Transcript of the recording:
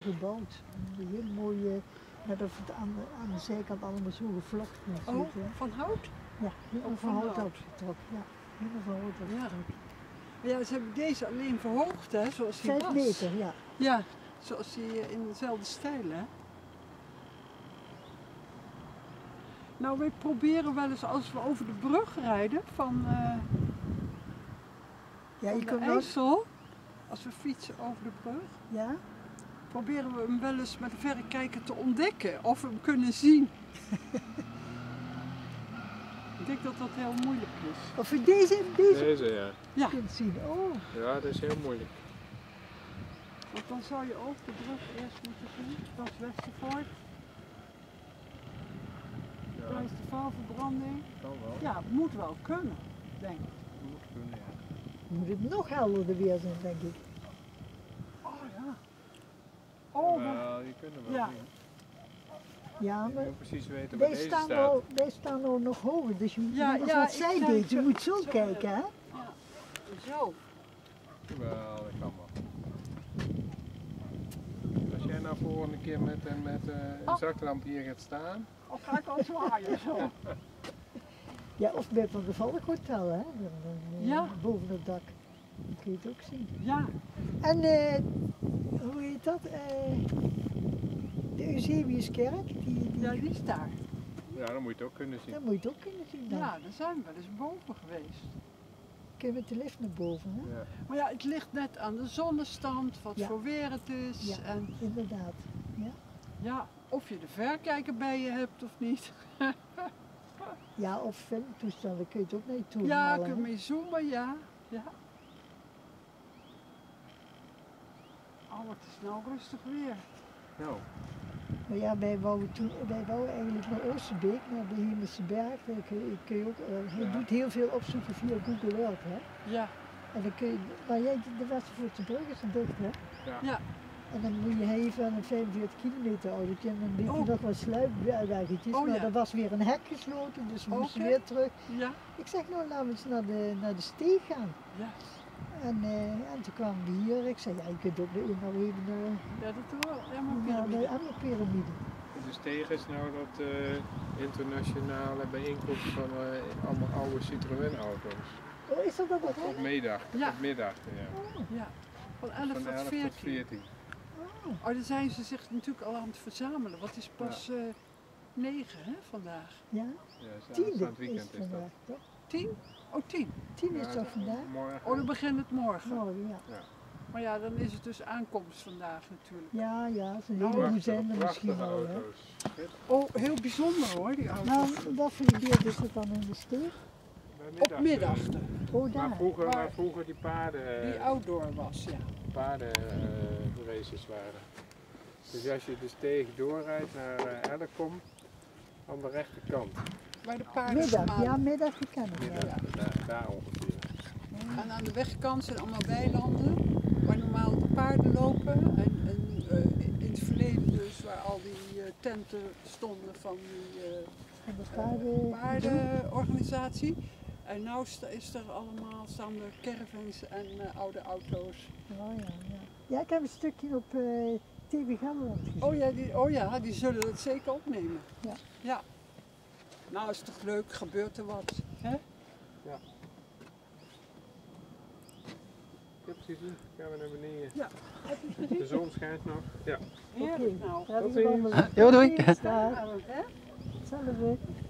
gebouwd. Een heel mooi, net of het aan de zijkant allemaal zo gevlochten is. Oh, van hout? Ja, helemaal Ook van van hout hout. afgetrokken. Ja, helemaal van hout afgetrokken. Ja, ze hebben deze alleen verhoogd, hè, zoals die 5 was. meter, ja. Ja, zoals die in dezelfde stijl, hè. Nou, wij proberen wel eens als we over de brug rijden van, Ja, van je de kunt wel, IJssel, als we fietsen over de brug, ja? proberen we hem wel eens met een verrekijker te ontdekken, of we hem kunnen zien. Ik denk dat dat heel moeilijk is. Of je deze Deze, ja. Ja, kunt zien. Oh, Ja, dat is heel moeilijk. want dan zou je ook de brug eerst moeten zien. Dat is Westervoort. Ja, Daar is de vuilverbranding. kan wel. Ja, het moet wel kunnen, denk ik. Moet kunnen, ja. moet het nog helderder weer zijn, denk ik. Oh ja. Oh, maar... Wel, je kunt hem wel Ja. zien. Ja, Je maar moet precies weten waar wij deze staan, staat. wij staan nou nog hoger, dus je moet Ja, net als ja, wat ik zij kijk deed, je zo- moet zo zo, kijken, hè? Ja. Zo. Wel, dat kan wel. Als jij nou volgende keer met een zaklamp hier gaat staan, Of ga ik al zwaaien zo? Ja, of bij Van der Valk Hotel, hè? Dan, Ja. boven het dak. Dan kun je het ook zien. Ja. En hoe heet dat? De Eusebiuskerk, Ja, die is daar. ja, dan moet je het ook kunnen zien. dat moet je het ook kunnen zien dan. Ja, daar zijn we wel eens boven geweest. Kun je met de lift naar boven, hè? Ja. Maar ja, het ligt net aan de zonnestand, wat Ja. voor weer het is. Ja. En Inderdaad. Ja, ja, of je de verrekijker bij je hebt of niet. ja of filmtoestellen kun je het ook naar je toe Ja, halen. kun je hè? mee zoomen, ja. Ja. Oh, het is nou rustig weer. Nou, Maar ja, wij wouden eigenlijk naar Oosterbeek, naar de Hemelse Berg. Daar kun je ook, hij Ja. doet heel veel opzoeken via Google Earth, hè? Ja, En dan kun je, maar jij, de Westervoortse brug is er dicht, hè? ja. ja. En dan moet je even aan een 45 kilometer autootje en dan weet je Oh. nog wat sluipweggetjes. Oh, maar ja. er was weer een hek gesloten, dus we moesten Oké. weer terug. Ja, Ik zeg nou, laten we eens naar de steeg gaan. ja. En toen kwamen we hier. Ik zei, ja, je kunt ook nou even Ja, dat doen we. Ja, maar naar de piramide. Emmerpyramide. Dus tegen is nou dat internationale bijeenkomst van allemaal oude Citroën-auto's. Oh, is dat ook? Op middag, Ja. op middag, ja. Ja, van 11 Van tot 11 tot 14. 14. Oh, dan zijn ze zich natuurlijk al aan het verzamelen. Wat is pas 9 hè, vandaag? Ja, Ja, tiende aanstaand is weekend is dat. vandaag, toch? 10? Oh, 10. 10 is Ja, toch vandaag? Morgen. Oh, dan begint het morgen. Morgen, ja. Maar ja, dan is het dus aankomst vandaag natuurlijk. Ja, ja, ze Nou, heleboel zijn er misschien prachtige al, hè. auto's. Oh, heel bijzonder hoor, die auto. Nou, wat voor gedeelte is het dan in de steeg? Bij Op middachten, Oh, daar. Waar vroeger die die outdoor was, ja. paardenraces waren. Dus als je de steeg doorrijdt naar Ellecom, aan de rechterkant. Waar de paarden Middag, gemalen. ja, middag gekend. Ja. Middag, daar ongeveer. En aan de wegkant zijn allemaal weilanden waar normaal de paarden lopen. En in het verleden dus waar al die tenten stonden van die En de paarden. paardenorganisatie. En nu is er allemaal, staan er caravans en oude auto's. Oh ja, ja. Ja, ik heb een stukje op TV Gelderland gezien. Oh ja, die zullen dat zeker opnemen. Ja. Ja. Nou, is toch leuk, gebeurt er wat. Hè? Ik heb het gezien, gaan we naar beneden. Ja. De zon schijnt nog. Ja. Heerlijk nou. Prettige Tot ziens. wandeling. Jo, doei. Dag. Nou, hè? Hetzelfde.